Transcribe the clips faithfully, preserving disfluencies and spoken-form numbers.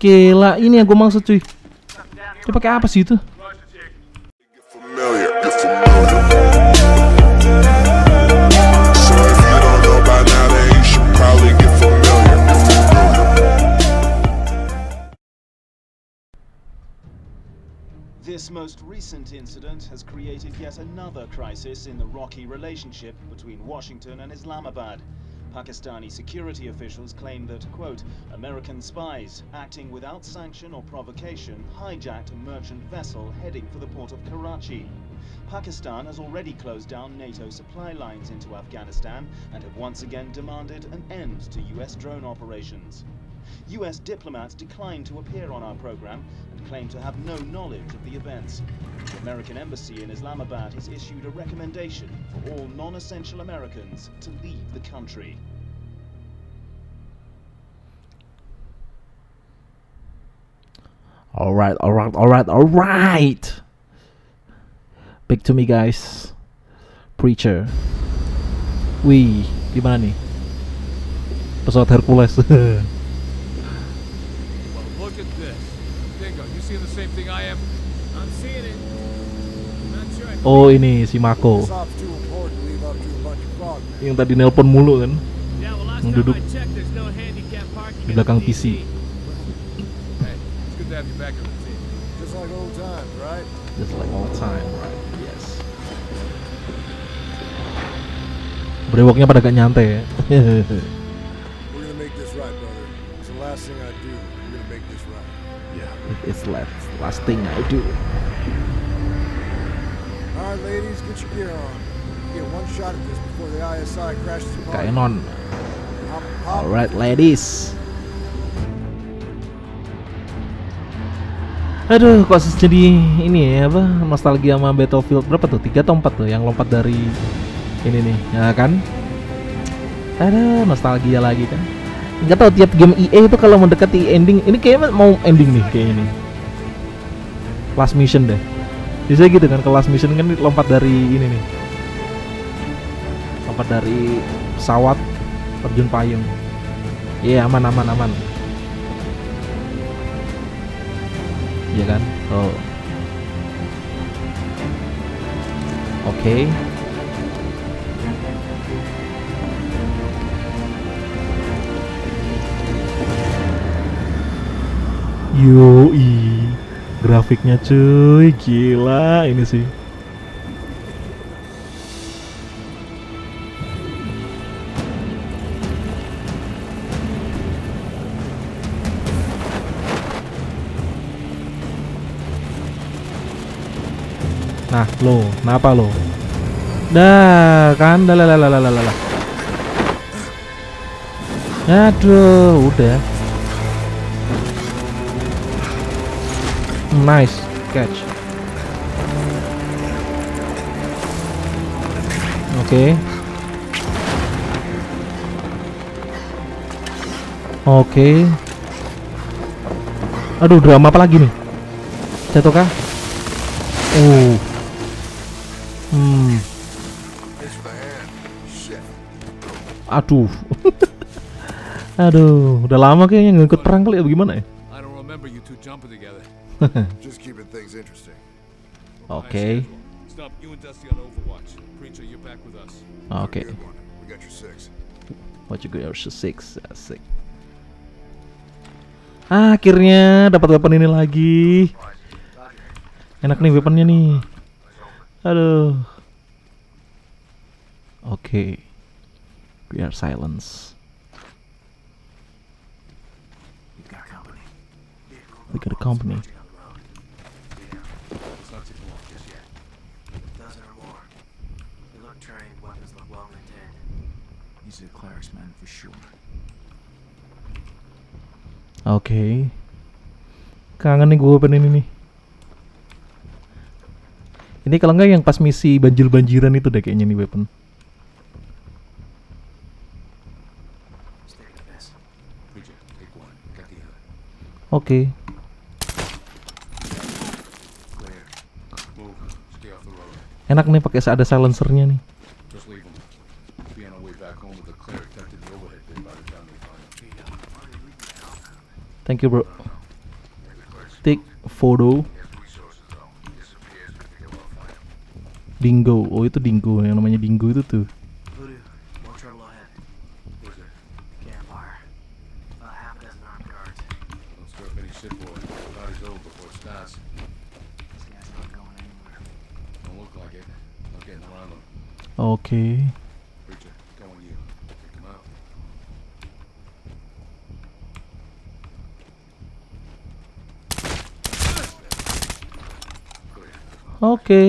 Gila, ini yang gue maksud cuy. Dia pakai apa sih itu? This most recent incident has created yet another crisis in the rocky relationship between Washington and Islamabad. Pakistani security officials claim that, quote, American spies acting without sanction or provocation hijacked a merchant vessel heading for the port of Karachi. Pakistan has already closed down NATO supply lines into Afghanistan and have once again demanded an end to U S drone operations. U S diplomats declined to appear on our program and claim to have no knowledge of the events. The American embassy in Islamabad has issued a recommendation for all non-essential Americans to leave the country. Alright, alright, alright, alright. Back to me guys. Preacher. Wih, gimana nih? Pesawat Hercules. Oh ini si Mako yang tadi nelpon mulu kan, yang duduk di belakang P C. Just like old time, right? Yes. Brewoknya pada gak nyantai ya. It's the last thing I do. Alright, ladies, get your gear on. Get one shot at this before the I S I crashes the party. Kainon. Alright, ladies. Aduh, kok jadi ini ya apa? Nostalgia sama Battlefield berapa tuh? tiga atau empat tuh yang lompat dari ini nih, ya kan? Ada nostalgia lagi kan? Nggak tahu tiap game E A itu kalau mendekati ending, ini kayaknya mau ending nih kayak ini. Last mission deh. Bisa gitu kan, ke last mission kan lompat dari ini nih. Lompat dari pesawat, terjun payung. Iya, yeah, aman aman aman. Iya kan? Oh. Oke. Okay. Yoi, grafiknya cuy, gila ini sih. Nah, lo, kenapa lo? Dah, kan, dah, lah, lah, lah, lah, lah. Aduh, udah. Nice catch. Oke. Okay. Oke. Okay. Aduh, drama apa lagi nih? Jatuh kah? Oh. Hmm. Aduh. Aduh, udah lama kayaknya nggak ikut perang kali ya, bagaimana ya? Oke. Oke. What you got your six? Asik. Ah, akhirnya dapat weapon ini lagi. Enak nih weaponnya nih. Aduh. Oke. Okay. We are silence. We got a company. Oke. Okay. Kangen nih gue weapon ini nih. Ini kalau nggak yang pas misi banjir-banjiran itu deh kayaknya nih weapon. Oke. Okay. Enak nih pakai ada silencernya nih. Thank you bro. Take photo. Dingo. Oh itu Dingo, yang namanya Dingo itu tuh. Voodoo, more trouble ahead. Who's it? Campfire. About half a dozen armed guards. Don't stir up any shit, boy. Body's old before it starts. This guy's not going anywhere. Don't look like it. Not getting around them. Oke. Preacher, go on you. Take him out. Clear. Oke.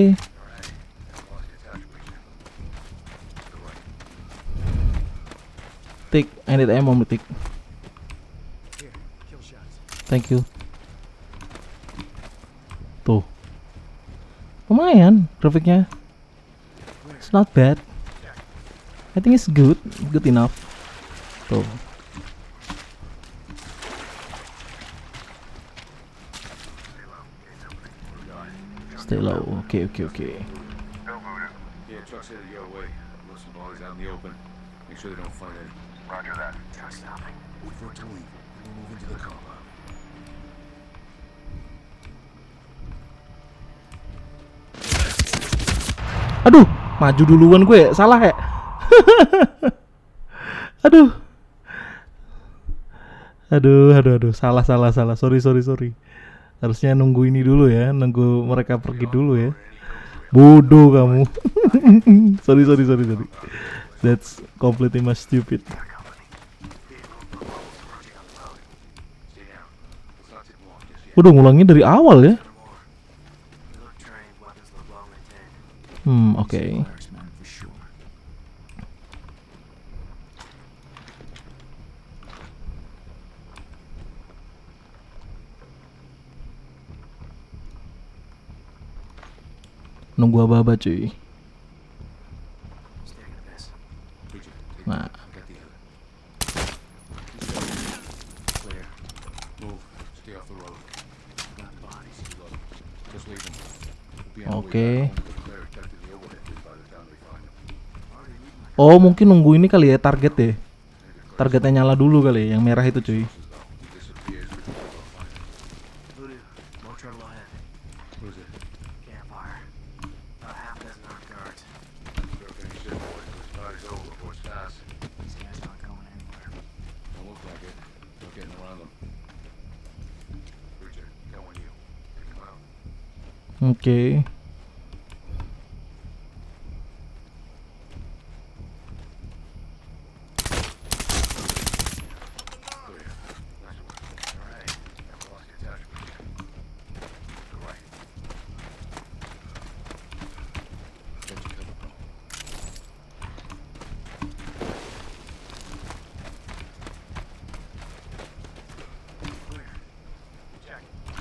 Tik, I need ammo, Tik. Here, kill shots. Thank you. Tuh. Lumayan grafiknya. It's not bad. I think it's good, good enough. Tuh. Stay low. Oke, oke, oke. Yeah, truck's headed your way. Load some bodies out in the open. Make sure they don't find any. Roger that. Truck stopping. Wait for it to leave. We'll move into the compound. Aduh, maju duluan gue, salah ya. Aduh. Aduh, aduh, aduh, salah, salah, salah. Sorry, sorry, sorry. Harusnya nunggu ini dulu ya, nunggu mereka pergi dulu ya. Bodoh kamu. Sorry, sorry, sorry, sorry. That's completely my stupid. Udah ngulangin dari awal ya. They look trained, weapons look well maintained. Hmm, oke. Marksman for sure. Nunggu aba-aba cuy. Stick to this. Preacher, take Nah, Got the other. Clear. Move. Stay off the road. Got bodies. Look, just leave them. We'll be on our way Okay. back. Only the cleric tucked in the overhead bin by the time we find them. oh mungkin nunggu ini kali ya, target deh. Targetnya nyala dulu kali ya, yang merah itu cuy. He disappears before we'll find him. Voodoo, more trouble ahead. Who's it? Campfire. About half a dozen armed guards. Stir up any shit, boy. His body's over before it starts. This guy's not going anywhere. Don't look like it. Not getting around them. Preacher, go on you. Take him out. Oke. Clear. Nice work. All right. Never lost your touch, Preacher. To the right. Get your cover, bro. Clear. Check.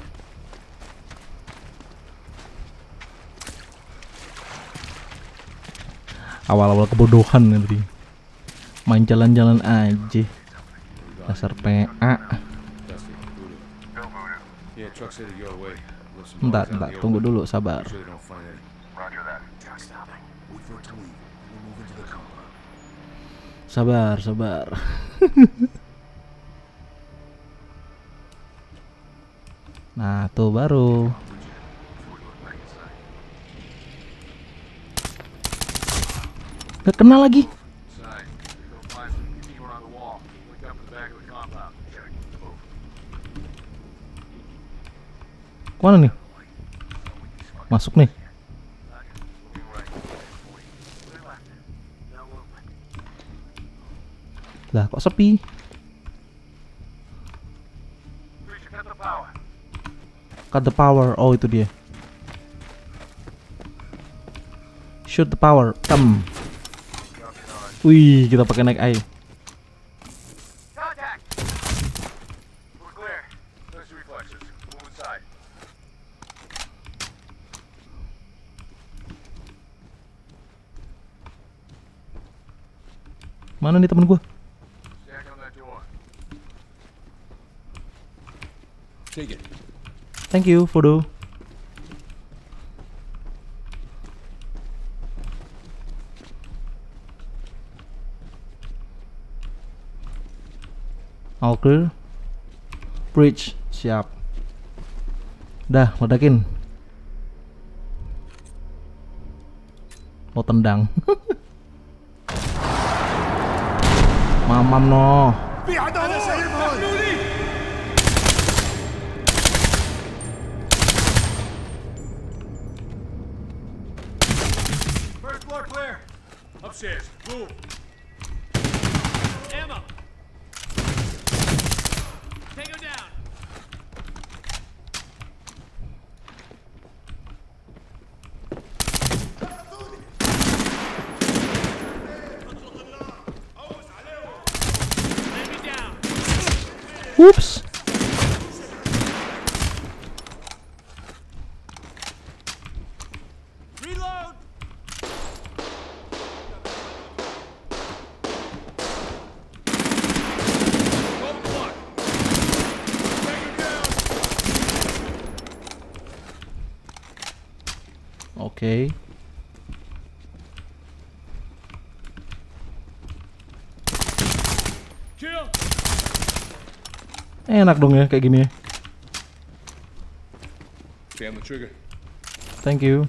Awal-awal kebodohan ya tadi. Main jalan-jalan aja. Dasar P A. Dusty, Voodoo. Yeah, truck's headed your way. Load some Bentar, bodies out in bentar, the tunggu open. dulu, sabar. Make sure they don't find any. Roger that. Truck stopping. Wait for it to leave. We'll move into the compound. Sabar, sabar. Nah, tuh baru. Gak kena lagi. Inside. Go find some. Keep him around the wall. Look up in the back of the compound. Check. Move. Kemana nih? Masuk nih. Moving right. Clear left. No movement. Lah, kok sepi? Preacher, cut the power. Cut the power. Oh, itu dia. Shoot the power. Come. Wih, kita pakai naik air. Contact! We're clear. There's the reflexes. Move inside. Mana nih temen gua? Stand on that door. Take it. Thank you, Fodo. All clear. Bridge, siap. Dah, ledakin. Mau tendang. Mamam no. First floor clear. Upstairs. Move. Ammo. Take him down. Enemy down. Oops. Reload. Oke. Kill. Enak dong ya kayak gini ya. Jam the trigger. Thank you.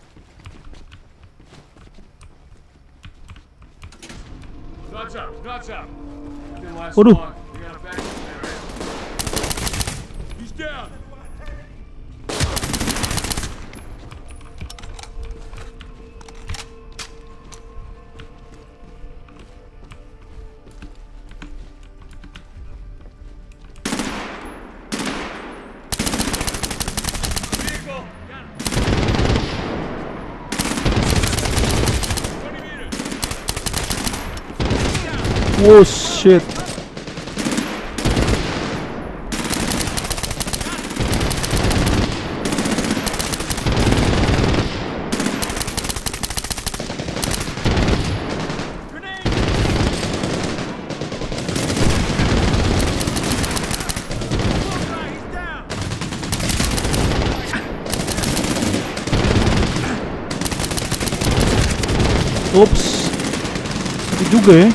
Nuts up. Nuts up. Didn't last Waduh. long. We got a vacuum area. He's down. Vehicle. Got him. twenty meters. Oh shit. Grenade. Bullseye, he's down. Ups. Itu juga ya.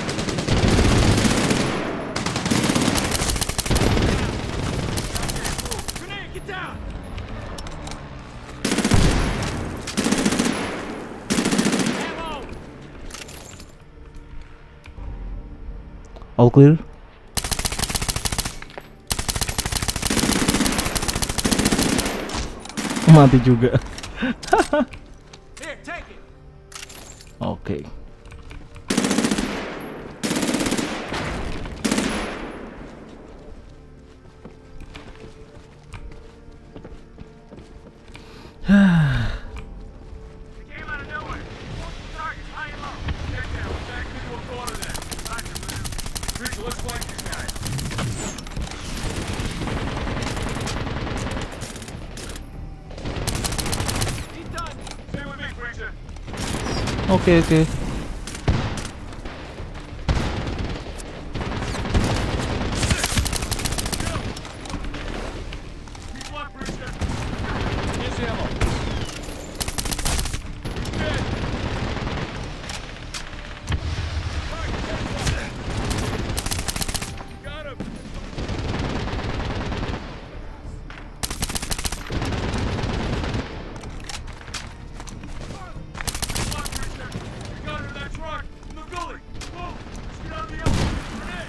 Grenade, get down. Ammo. All clear. Mati juga. Here, take it. Oke. It came out of nowhere. Multiple targets, high and low. Check down. We're back into a corner then. Roger, man. Preacher, let's flank these guys. He's done. Stay with me, Preacher. Oke oke. Keep one, Preacher. Here's the ammo. He's dead. Target, get him. Got him. Come on, Preacher. We got him in that truck. In the gully. Move. Let's get out of the open. Grenade.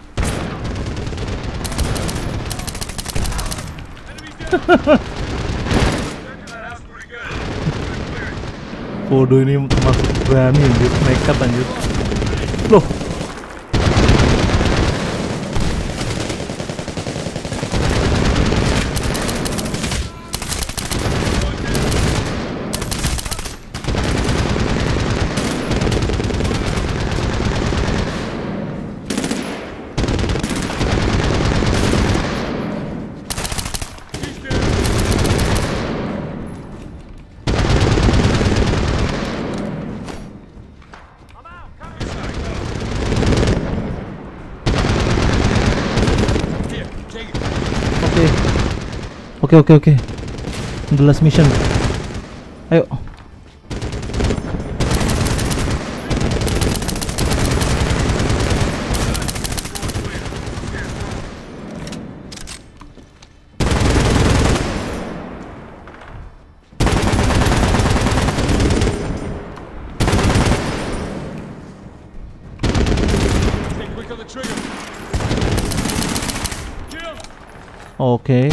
Enemy down. Checking that house pretty good. Clear it. Bodoh ini termasuk berani anjir, nekat anjir. Loh. He's dead. I'm out. Come inside. Here, take it. Oke. Oke oke oke. The last mission. Ayo. the trigger. Kill. Oke.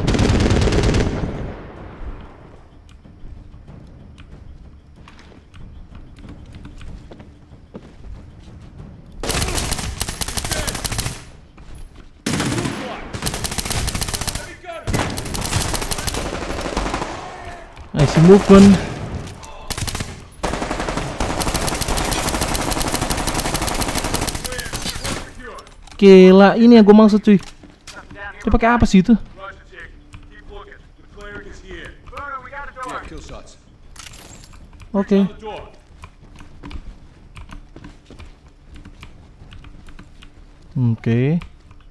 I see movement. Gila, ini yang gue maksud cuy. Dia pakai apa sih itu? Roger, Jake. Keep looking. The cleric is here. Bruno, we got a door. Yeah, kill shots. Oke. The door. Oke.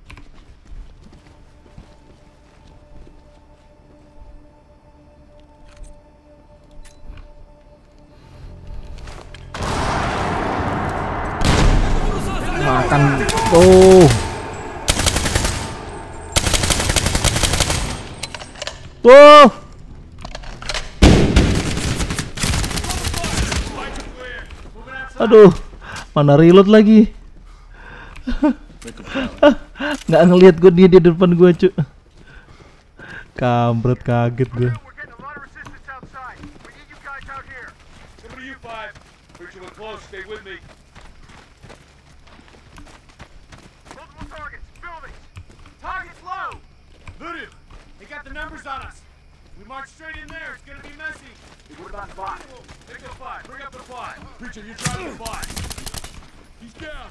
Makan. Oh. Oh. Aduh, mana reload lagi? Nggak ngelihat gue, dia di depan gue cu. Kampret, kaget gue. We're getting a lot of resistance outside. We need you guys out here. Somebody, you five. Preacher, we're close. Stay with me. Multiple targets. Buildings. Targets low. Loot him. They got the numbers on us. We march straight in there. It's gonna be messy. What about five? Take the five. Bring up the five. Preacher, you're driving the five. He's down.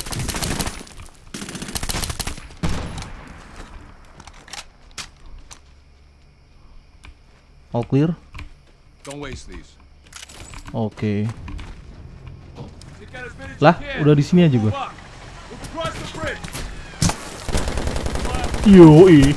All clear. Don't waste these. Oke. Take out as many as Lah, you can. udah di sini aja gue. Move up. Move across the bridge. Yoi.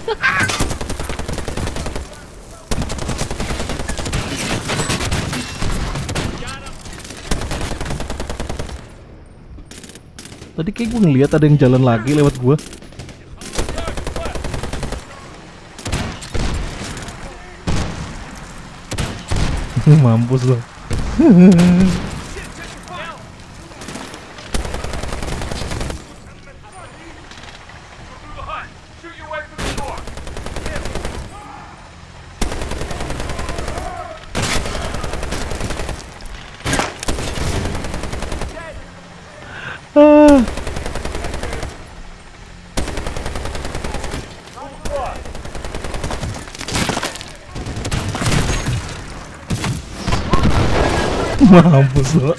Tadi kayak gue ngeliat ada yang jalan lagi lewat gue. Mampus loh. Shoot your way through the door. Ah. Mampus loh.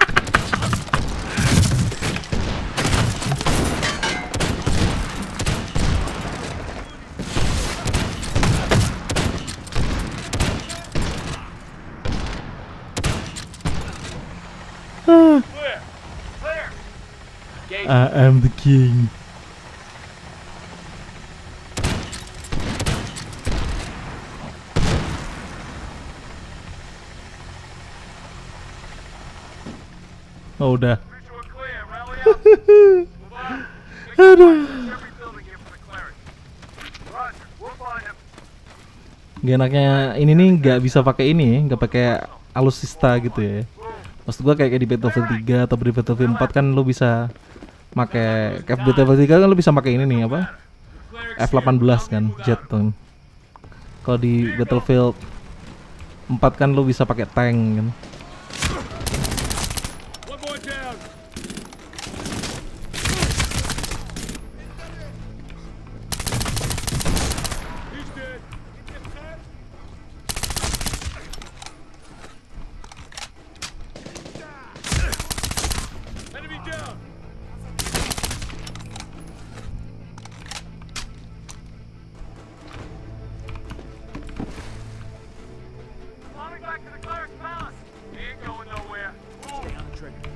Ah. Clear. Clear. Gate. I am the king. Oh, udah. Preacher, we're clear. Rally up. Move on. Aduh. Every building here for the cleric. Roger. We'll find him. Gak enaknya ini nih nggak bisa pakai ini, nggak pakai alusista gitu ya. Maksud gua kayak, kayak di Battlefield tiga atau di Battlefield empat kan lu bisa pakai, kayak di Battlefield tiga kan lu bisa pakai ini nih apa? F delapan belas kan, jet tuh. Kalau di Battlefield empat kan lu bisa pakai tank kan. One more down. He's dead. Enemy down. Falling back to the cleric's palace. He ain't going nowhere. Move. On the trigger.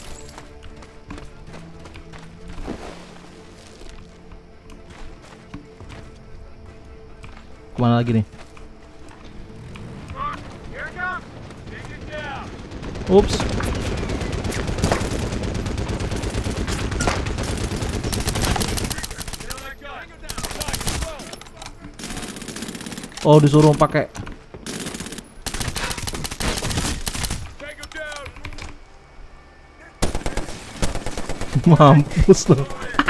Kemana lagi nih? Look, here it comes. Take it down. Ups. Get on that gun. Nice. Go. Oh, disuruh pakai. Take him down. Mampus loh.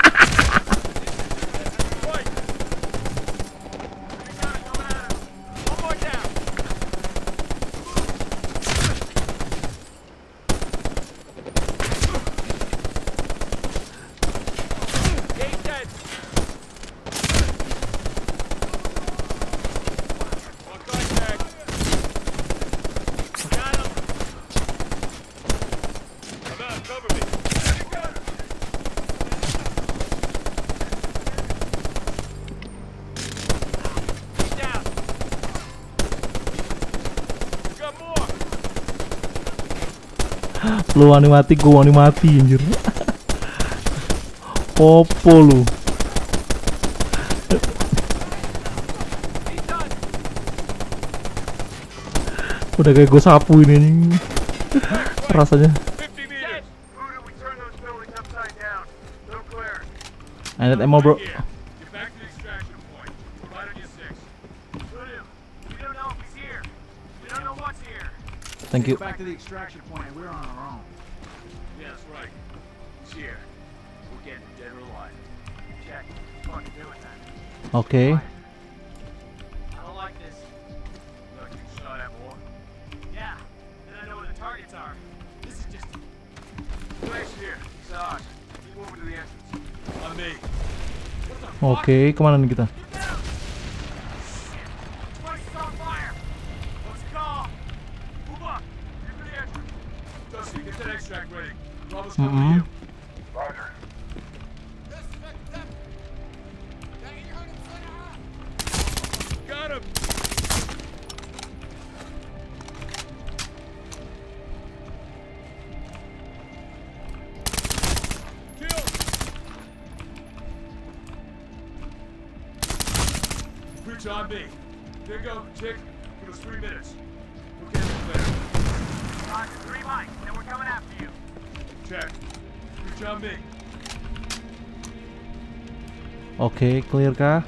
Lu wani mati, gua wani mati anjir. Opo lu. Udah kayak gue sapu ini anjing. Rasanya. I need ammo, bro. Thank you. Back to the extraction point. We're on our own. Yeah, that's right. It's here. We're getting dead or alive. Check. Fucking doing that. Okay. I don't like this. Look, you shot at more. Yeah. And I know where the targets are. This is just. Place here. Sarge, keep moving to the entrance. On me. Oke, kemana nih kita? Place is on fire. Let's go. Move up. Get to the entrance. Dusty, get that extract ready. Bravo's Mm-mm. coming to you. Roger. Got him. Kill. Reach on me. There you go, Tick. Give us three minutes. We'll get it clear. Roger, three mics, and we're coming after you. Check. Reach on me. Oke, clear kah?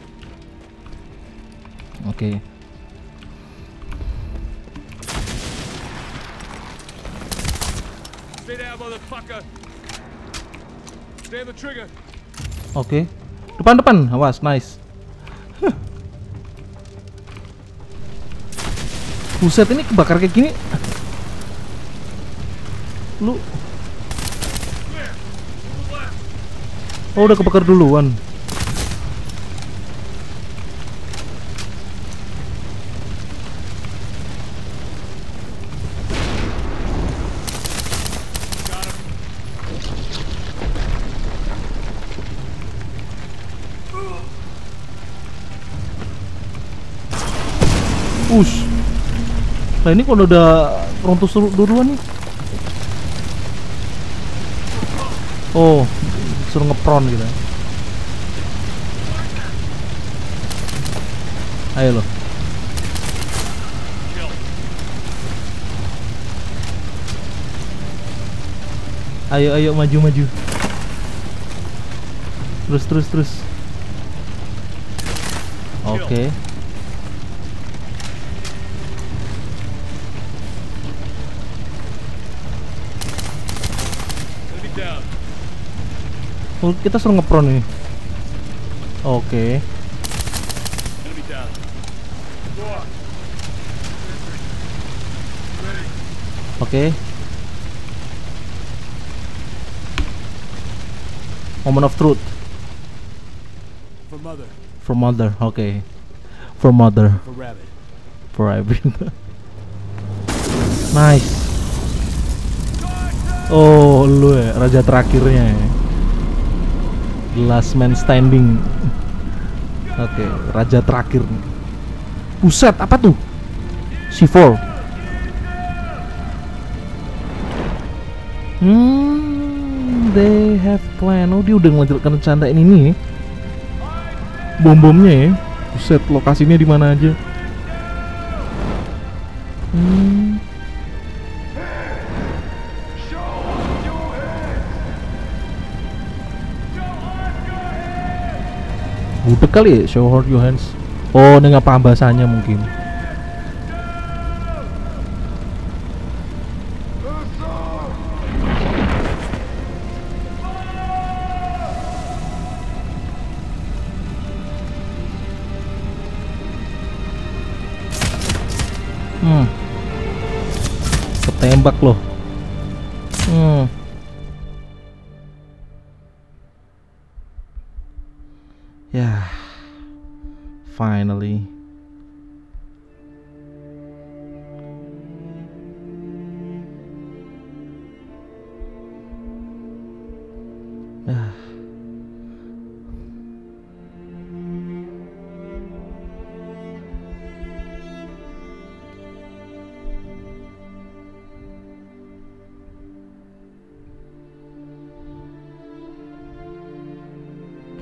Oke. Stay down, motherfucker. Stay on the trigger. Oke. Depan-depan. Awas, nice. Huh. Buset, ini kebakar kayak gini. Lu. Clear. Move left. Oh, udah kebakar duluan. Got him. Ush. Nah ini kalau udah runtuh seru duluan nih. Oh, suruh ngepron gitu. Ayo lo. Kill. Ayo ayo maju maju. Terus terus terus. Oke. Enemy down. Oh, kita suruh ngepron ini. Oke. Enemy down. Door. Ready. Oke. Moment of truth. For mother, For mother. Oke. For mother. for rabbit. For rabbit. Nice. Oh, lu ya, raja terakhirnya ya. The last man standing. Oke, raja terakhir nih. Buset, apa tuh? C four. Hmm, they have plan. Oh, dia udah ngelanjutkan rencana ini nih. Bom-bomnya ya. Buset, lokasinya di mana aja. Hmm. Budek kali ya, show hard your hands. Oh, ini nggak paham bahasanya mungkin. Hmm. Ketembak loh. Hmm. Ya, finally. Ah.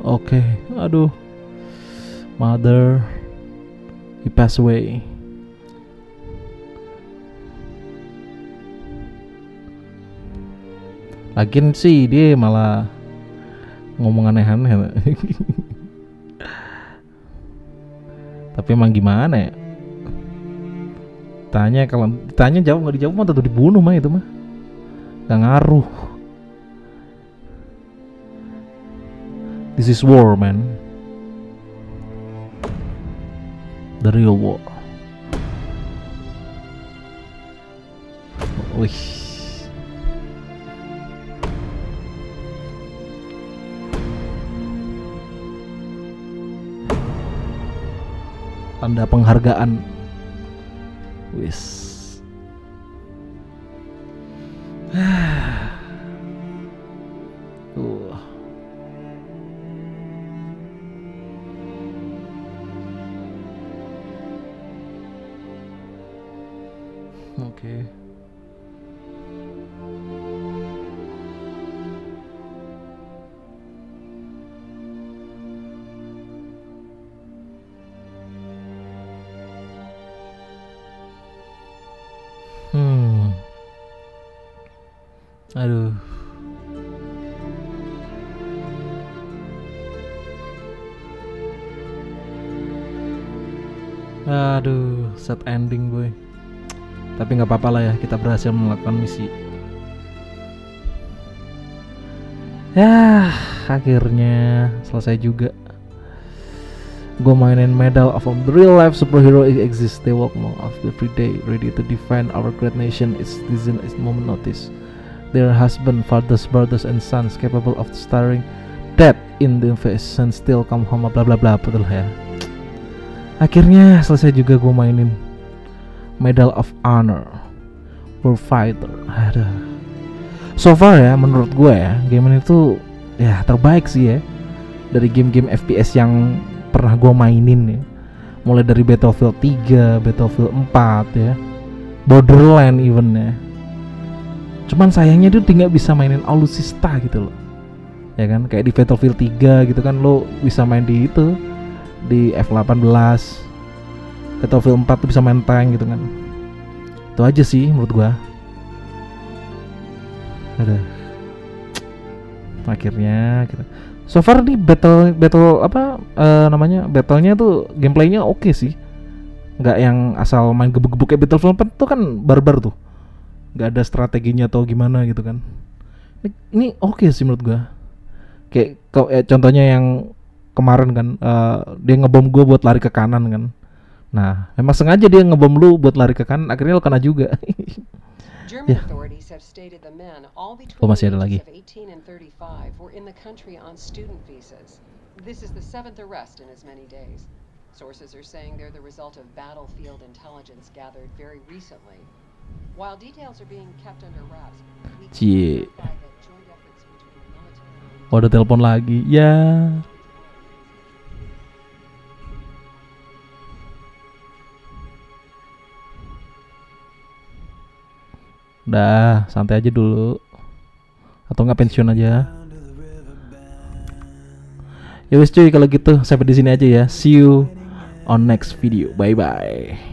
Oke, okay. Aduh, mother, he passed away. Lagian sih dia malah ngomong aneh-aneh. Tapi emang gimana ya? Tanya kalau ditanya jawab nggak dijawab mah tentu dibunuh mah itu mah. Gak ngaruh. This is war, man. The real war. Wih. Tanda penghargaan. Wis. Tuh. Oke. Hmm. Aduh. Aduh, sad ending boy. Tapi nggak apa-apa lah ya, kita berhasil melakukan misi. Ya, akhirnya selesai juga. Gue mainin Medal of a Real Life Superhero Exists. They walk long of every day, ready to defend our great nation. Its citizen is moment notice. Their husband, fathers, brothers, and sons capable of staring death in the face and still come home. Bla bla bla, betul ya. Akhirnya selesai juga gue mainin Medal of Honor War Fighter. Aduh. So far ya, menurut gue ya, game ini tuh ya terbaik sih ya dari game-game F P S yang pernah gue mainin ya. Mulai dari Battlefield tiga, Battlefield empat ya, Borderland even ya. Cuman sayangnya dia nggak bisa mainin alutsista gitu loh. Ya kan, kayak di Battlefield tiga gitu kan lo bisa main di itu, di F delapan belas. Battlefield empat tuh bisa main tank gitu kan. Itu aja sih menurut gua. Ada. Akhirnya gitu. So far nih battle battle apa uh, namanya? Battlenya tuh gameplaynya oke okay sih. Nggak yang asal main gebuk-gebuk kayak Battlefield empat tuh kan barbar tuh. Nggak ada strateginya atau gimana gitu kan. Ini, ini oke okay sih menurut gua. Kayak eh, contohnya yang kemarin kan uh, dia ngebom gua buat lari ke kanan kan. Nah, memang sengaja dia ngebom lu buat lari ke kanan, akhirnya lu kena juga. Ya. Oh, masih ada lagi. Cie. Oh, ada telepon lagi. Ya. Udah, santai aja dulu. Atau nggak pensiun aja. Ya wes cuy, kalau gitu sampai di sini aja ya. See you on next video. Bye bye.